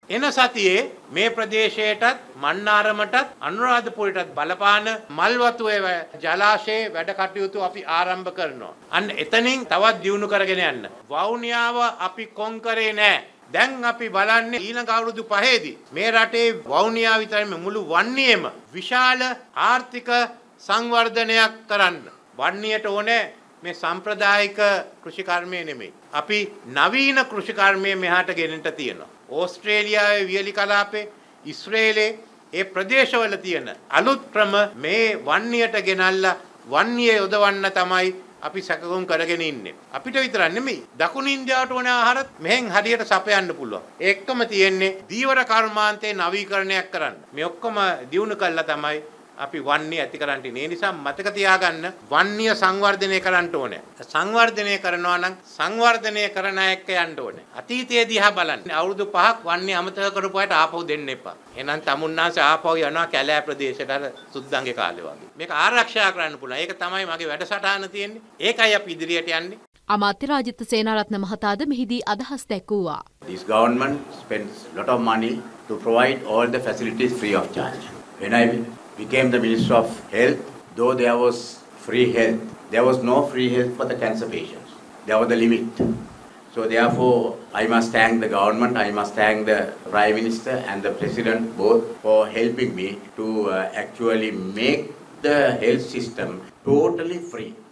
එන සතියේ මේ ප්‍රදේශයටත් මන්නාරමටත් අනුරාධපුරයටත් බලපාන මල්වතුවේ ජලාශයේ වැඩ කටයුතු අපි ආරම්භ කරනවා. අන්න එතනින් තවත් දියුණු කරගෙන යන්න. වවුනියාව අපි කොන් කරේ නැහැ. දැන් අපි බලන්නේ ඊළඟ අවුරුදු 5ේදී මේ රටේ වවුනියාව විතරයි මුළු වන්නියේම විශාල ආර්ථික සංවර්ධනයක් කරන්න. වන්නියට ඕනේ මේ සම්ප්‍රදායික කෘෂිකර්මය නෙමෙයි. අපි නවීන කෘෂිකර්මය මෙහාට ගෙනෙන්න තියෙනවා. ඕස්ට්‍රේලියාවේ වියලි කලාපේ ඉස්රේලයේ ඒ ප්‍රදේශවල තියෙන අලුත් ක්‍රම මේ වන්නියට ගෙනල්ලා වන්නිය යොදවන්න තමයි අපි සැකකුම් කරගෙන ඉන්නේ. අපිට විතරක් නෙමෙයි දකුණු ඉන්දියාවට ඕන ආහාරත් මෙහෙන් හරියට සපයන්න පුළුවන්. ඒකම තියෙන්නේ දීවර කර්මාන්තේ නවීකරණයක් කරන්න. මේ ඔක්කොම දියුණු කළා තමයි අපි වන්නිය ඇති කරන්න ඉන්නේ. ඒ නිසා මතක තියාගන්න වන්නිය සංවර්ධනය කරන්න ඕනේ. සංවර්ධනය කරනවා නම් සංවර්ධනය කරන එක යන්න ඕනේ. අතීතයේ දිහා බලන්න. අවුරුදු 5ක් වන්නිය අමතක කරපු අයට ආපහු දෙන්න එපා. එහෙනම් තමුන්නාන්සේ ආපහු යනවා කැලෑ ප්‍රදේශයට අර සුද්දන්ගේ කාලේ වගේ. මේක ආරක්ෂා කරන්න පුළුවන්. ඒක තමයි මගේ වැඩසටහන තියෙන්නේ. ඒකයි අපි ඉදිරියට යන්නේ. අමාත්‍ය රාජිත සේනාරත්න මහතාද මෙහිදී අදහස් දැක්වුවා. This government spends lot of money to provide all the facilities free of charge. When I became the Minister of Health, though there was free health, there was no free health for the cancer patients. There was the limit. So therefore, I must thank the government, I must thank the Prime Minister and the President both for helping me to actually make the health system totally free.